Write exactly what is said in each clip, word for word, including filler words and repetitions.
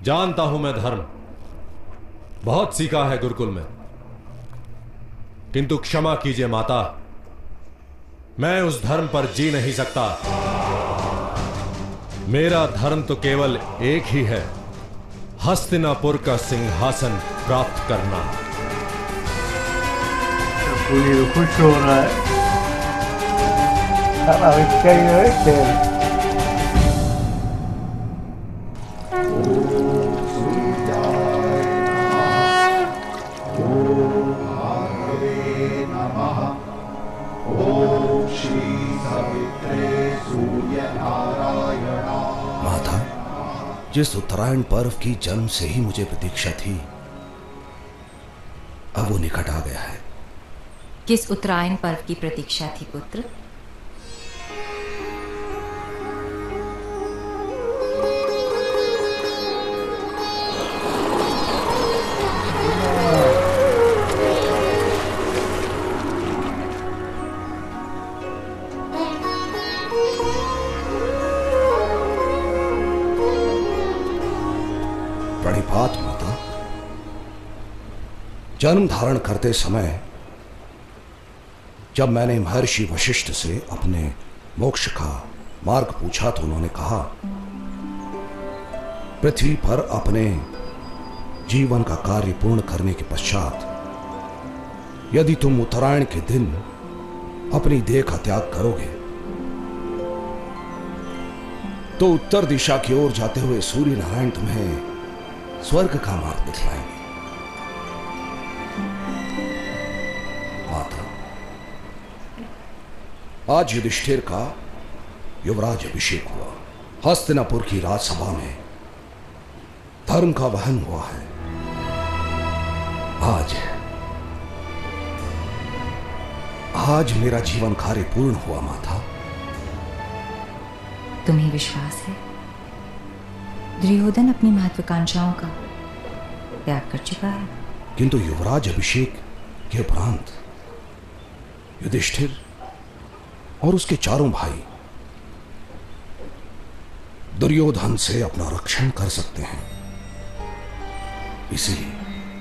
जानता हूं मैं धर्म, बहुत सीखा है गुरुकुल में, किंतु क्षमा कीजिए माता, मैं उस धर्म पर जी नहीं सकता। मेरा धर्म तो केवल एक ही है, हस्तिनापुर का सिंहासन प्राप्त करना। पूरी खुश हो रहा है। सारा इसका ही है खेल। जिस उत्तरायण पर्व की जन्म से ही मुझे प्रतीक्षा थी, अब वो निकट आ गया है। किस उत्तरायण पर्व की प्रतीक्षा थी पुत्र? प्रणिपात माता। जन्म धारण करते समय जब मैंने महर्षि वशिष्ठ से अपने मोक्ष का मार्ग पूछा तो उन्होंने कहा, पृथ्वी पर अपने जीवन का कार्य पूर्ण करने के पश्चात यदि तुम उत्तरायण के दिन अपनी देह का त्याग करोगे तो उत्तर दिशा की ओर जाते हुए सूर्य नारायण तुम्हें स्वर्ग का मार्ग दिखलाएंगे। माता, आज युधिष्ठिर का युवराज अभिषेक हुआ। हस्तिनापुर की राजसभा में धर्म का वहन हुआ है। आज आज मेरा जीवन कार्य पूर्ण हुआ माता। तुम्हें विश्वास है दुर्योधन अपनी महत्वाकांक्षाओं का त्याग कर चुका है? किंतु युवराज अभिषेक के उपरांत युधिष्ठिर और उसके चारों भाई दुर्योधन से अपना रक्षण कर सकते हैं। इसीलिए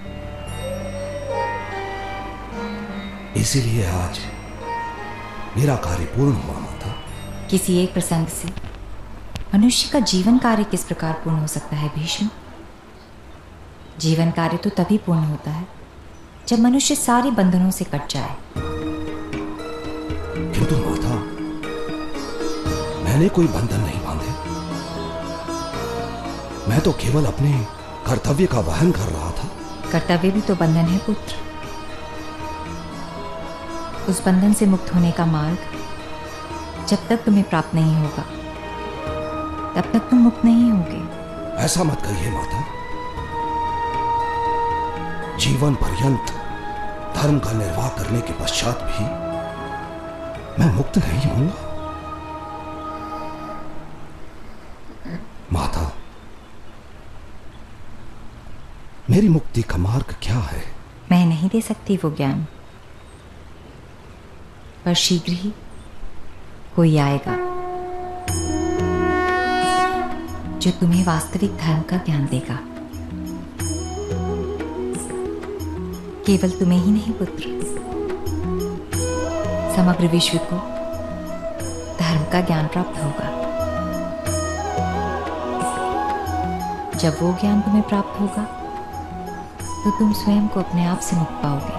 इसीलिए आज मेरा कार्य पूर्ण हुआ माता। किसी एक प्रसंग से मनुष्य का जीवन कार्य किस प्रकार पूर्ण हो सकता है भीष्म? जीवन कार्य तो तभी पूर्ण होता है जब मनुष्य सारे बंधनों से कट जाए। किंतु माता, मैंने कोई बंधन नहीं बांधे। मैं तो केवल अपने कर्तव्य का वहन कर रहा था। कर्तव्य भी तो बंधन है पुत्र। उस बंधन से मुक्त होने का मार्ग जब तक तुम्हें प्राप्त नहीं होगा तब तक तुम मुक्त नहीं होगे। ऐसा मत कहिए माता। जीवन पर्यंत धर्म का निर्वाह करने के पश्चात भी मैं मुक्त नहीं होऊंगा। माता, मेरी मुक्ति का मार्ग क्या है? मैं नहीं दे सकती वो ज्ञान, पर शीघ्र ही कोई आएगा जो तुम्हें वास्तविक धर्म का ज्ञान देगा। केवल तुम्हें ही नहीं पुत्र, समग्र विश्व को धर्म का ज्ञान प्राप्त होगा। जब वो ज्ञान तुम्हें प्राप्त होगा तो तुम स्वयं को अपने आप से मुक्त पाओगे।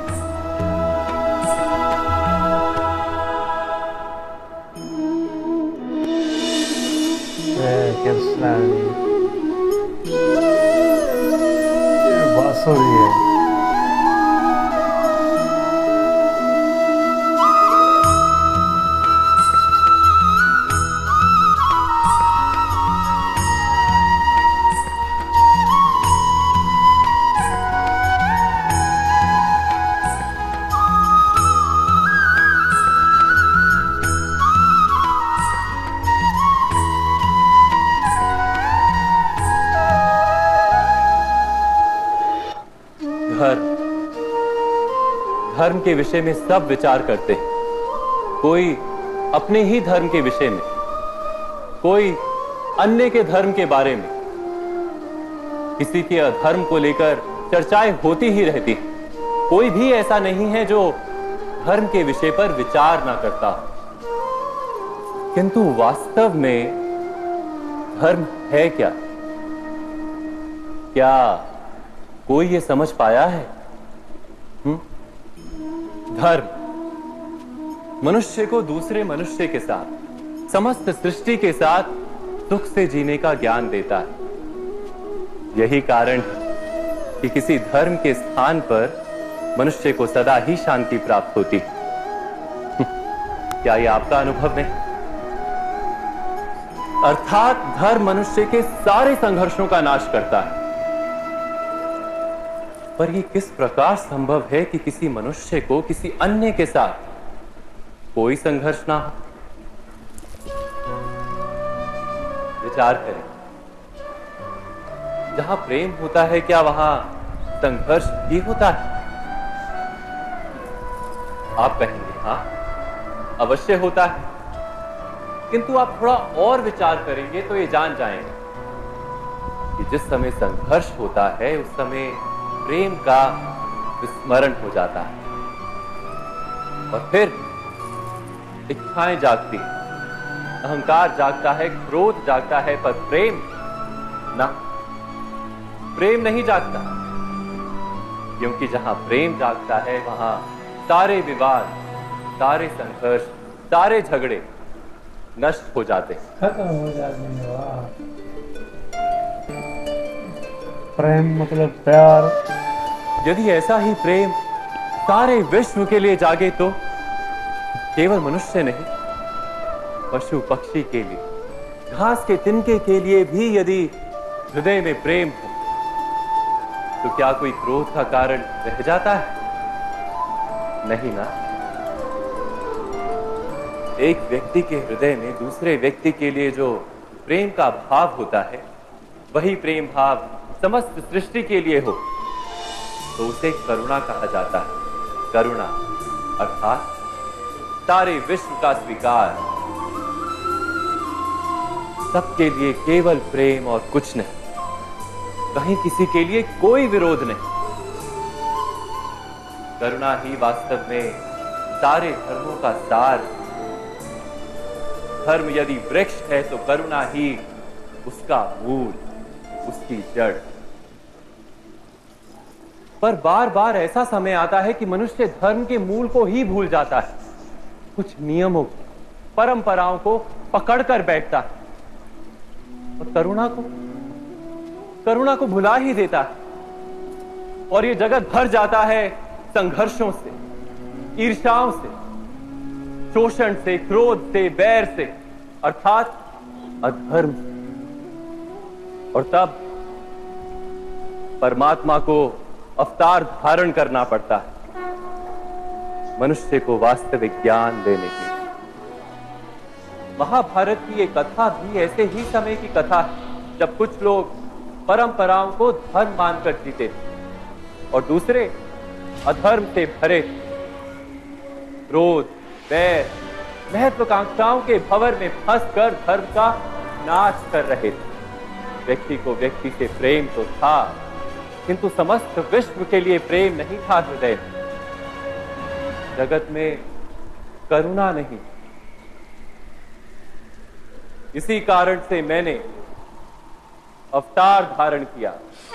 कृष्णा बांसुरी है। धर्म के विषय में सब विचार करते हैं, कोई अपने ही धर्म के विषय में, कोई अन्य के धर्म के बारे में, किसी के अधर्म को लेकर चर्चाएं होती ही रहती। कोई भी ऐसा नहीं है जो धर्म के विषय पर विचार ना करता। किंतु वास्तव में धर्म है क्या? क्या कोई ये समझ पाया है? हुँ? धर्म मनुष्य को दूसरे मनुष्य के साथ, समस्त सृष्टि के साथ सुख से जीने का ज्ञान देता है। यही कारण है कि किसी धर्म के स्थान पर मनुष्य को सदा ही शांति प्राप्त होती। क्या यह आपका अनुभव नहीं? अर्थात धर्म मनुष्य के सारे संघर्षों का नाश करता है। पर यह किस प्रकार संभव है कि किसी मनुष्य को किसी अन्य के साथ कोई संघर्ष ना हो? विचार करें, जहां प्रेम होता है क्या वहां संघर्ष भी होता है? आप कहेंगे हां, अवश्य होता है। किंतु आप थोड़ा और विचार करेंगे तो ये जान जाएंगे कि जिस समय संघर्ष होता है उस समय प्रेम का विस्मरण हो जाता है और फिर इच्छाएं जागती, अहंकार जागता है, क्रोध जागता है, पर प्रेम ना, प्रेम नहीं जागता। क्योंकि जहां प्रेम जागता है वहां सारे विवाद, सारे संघर्ष, सारे झगड़े नष्ट हो जाते, खत्म हो जाते हैं। वाह, प्रेम मतलब प्यार। यदि ऐसा ही प्रेम सारे विश्व के लिए जागे तो केवल मनुष्य नहीं, पशु पक्षी के लिए, घास के तिनके के लिए भी यदि हृदय में प्रेम हो तो क्या कोई क्रोध का कारण रह जाता है? नहीं ना। एक व्यक्ति के हृदय में दूसरे व्यक्ति के लिए जो प्रेम का भाव होता है वही प्रेम भाव समस्त सृष्टि के लिए हो तो उसे करुणा कहा जाता है। करुणा अर्थात सारे विश्व का स्वीकार, सबके लिए केवल प्रेम और कुछ नहीं, कहीं किसी के लिए कोई विरोध नहीं। करुणा ही वास्तव में सारे धर्मों का सार। धर्म यदि वृक्ष है तो करुणा ही उसका मूल, उसकी जड़। पर बार बार ऐसा समय आता है कि मनुष्य धर्म के मूल को ही भूल जाता है, कुछ नियमों, परंपराओं को पकड़कर बैठता है और करुणा को करुणा को भुला ही देता है। और ये जगत भर जाता है संघर्षों से, ईर्ष्याओं से, शोषण से, क्रोध से, बैर से, अर्थात अधर्म से। और तब परमात्मा को अवतार धारण करना पड़ता है मनुष्य को वास्तविक ज्ञान देने के लिए। महाभारत की ये कथा भी ऐसे ही समय की कथा है जब कुछ लोग परंपराओं को धर्म मानकर जीते थे और दूसरे अधर्म से भरे, क्रोध, बैर, महत्वाकांक्षाओं के भंवर में फंसकर धर्म का नाश कर रहे थे। व्यक्ति को व्यक्ति से प्रेम तो था किंतु समस्त विश्व के लिए प्रेम नहीं था हृदय में। जगत में करुणा नहीं। इसी कारण से मैंने अवतार धारण किया।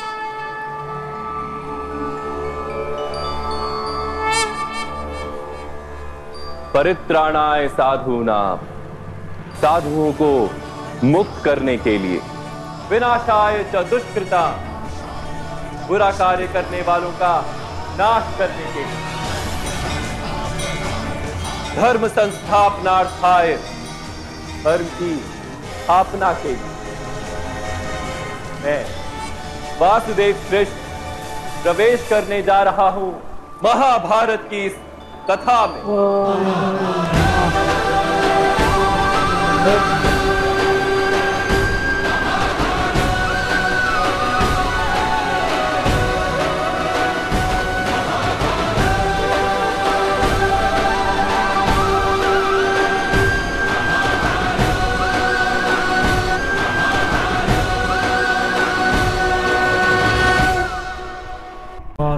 परित्राणाय साधूनाम, साधुओं को मुक्त करने के लिए, विनाशाय च दुष्कृता, बुरा कार्य करने वालों का नाश करने के लिए, धर्म संस्थापनार्थाय, धर्म की स्थापना के लिए मैं वासुदेव कृष्ण प्रवेश करने जा रहा हूं महाभारत की इस कथा में।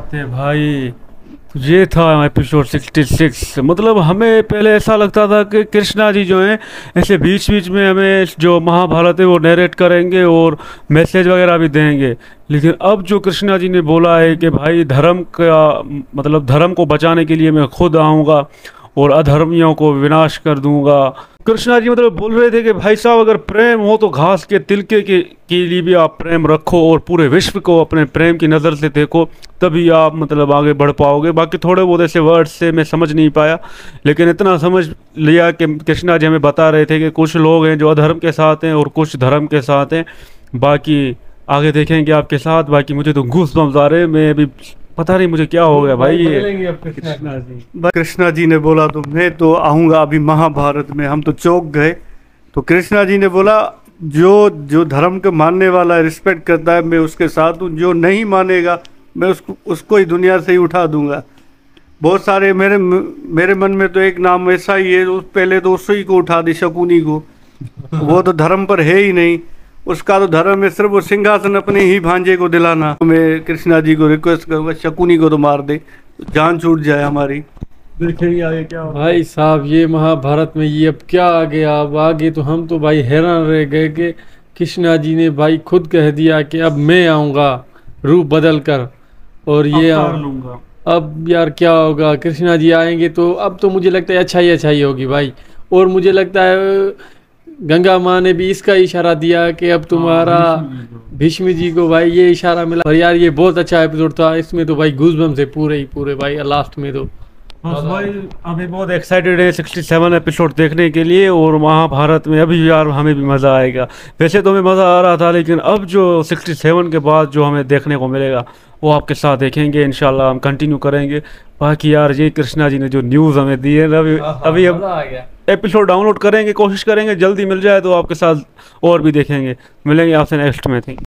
बात है भाई। तो ये था एपिसोड सिक्सटी सिक्स। मतलब हमें पहले ऐसा लगता था कि कृष्णा जी जो हैं ऐसे बीच बीच में हमें जो महाभारत है वो नरेट करेंगे और मैसेज वगैरह भी देंगे, लेकिन अब जो कृष्णा जी ने बोला है कि भाई धर्म का मतलब धर्म को बचाने के लिए मैं खुद आऊँगा और अधर्मियों को विनाश कर दूंगा। कृष्णा जी मतलब बोल रहे थे कि भाई साहब अगर प्रेम हो तो घास के तिलके के, के लिए भी आप प्रेम रखो और पूरे विश्व को अपने प्रेम की नज़र से देखो, तभी आप मतलब आगे बढ़ पाओगे। बाकी थोड़े बहुत ऐसे वर्ड्स से मैं समझ नहीं पाया, लेकिन इतना समझ लिया कि कृष्णा जी हमें बता रहे थे कि कुछ लोग हैं जो अधर्म के साथ हैं और कुछ धर्म के साथ हैं। बाकी आगे देखेंगे आपके साथ। बाकी मुझे तो गूज़बम्स आ रहे हैं, मैं अभी पता नहीं मुझे क्या हो गया भाई। ये कृष्णा जी कृष्णा जी ने बोला तो मैं तो आऊँगा अभी महाभारत में, हम तो चौंक गए। तो कृष्णा जी ने बोला जो जो धर्म को मानने वाला रिस्पेक्ट करता है मैं उसके साथ हूँ, जो नहीं मानेगा मैं उसको उसको ही दुनिया से ही उठा दूंगा। बहुत सारे मेरे मेरे मन में तो एक नाम ऐसा ही है, उस पहले तो उसी को उठा दी, शकुनी को। वो तो धर्म पर है ही नहीं, उसका तो धर्म है सिर्फ वो सिंहासन अपने ही भांजे को दिलाना। मैं कृष्णा जी को रिक्वेस्ट करूँगा शकुनी को तो मार दे, जान छूट जाए हमारी। देखेंगे आगे क्या होगा। भाई साहब ये महाभारत में ये अब क्या आ गया। अब आगे तो हम तो भाई हैरान रह गए कि कृष्णा जी ने भाई खुद कह दिया कि अब मैं आऊँगा रूप बदल कर और ये अवतार लूंगा। अब यार क्या होगा। कृष्णा जी आएंगे तो अब तो मुझे लगता है अच्छाई अच्छाई होगी भाई। और मुझे लगता है गंगा माँ ने भी इसका इशारा दिया कि अब तुम्हारा भीष्म जी को भाई ये इशारा मिला। और यार ये बहुत अच्छा एपिसोड था, इसमें तो भाई गूज़बम्स से पूरे ही पूरे भाई लास्ट में तो बस भाई अभी बहुत एक्साइटेड है सिक्सटी सेवन एपिसोड देखने के लिए। और महाभारत में अभी यार हमें भी मज़ा आएगा। वैसे तो हमें मज़ा आ रहा था, लेकिन अब जो सिक्सटी सेवन के बाद जो हमें देखने को मिलेगा वो आपके साथ देखेंगे इंशाल्लाह, हम कंटिन्यू करेंगे। बाकी यार ये कृष्णा जी ने जो न्यूज़ हमें दी है ना, अभी अभी हम एपिसोड डाउनलोड करेंगे, कोशिश करेंगे जल्दी मिल जाए तो आपके साथ और भी देखेंगे। मिलेंगे आपसे नेक्स्ट में। थैंक